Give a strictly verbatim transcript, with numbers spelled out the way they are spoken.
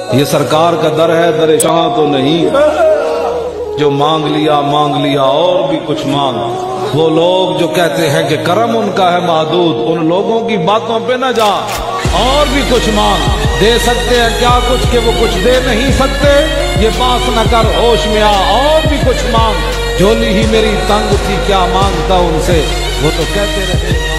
ये सरकार का दर है, दर शाह तो नहीं। जो मांग लिया मांग लिया और भी कुछ मांग। वो लोग जो कहते हैं कि करम उनका है महदूद, उन लोगों की बातों पे न जा, और भी कुछ मांग। दे सकते हैं क्या कुछ कि वो कुछ दे नहीं सकते, ये बात न कर होश में आ, और भी कुछ मांग। झोली ही मेरी तंग थी, क्या मांगता उनसे, वो तो कहते रहे।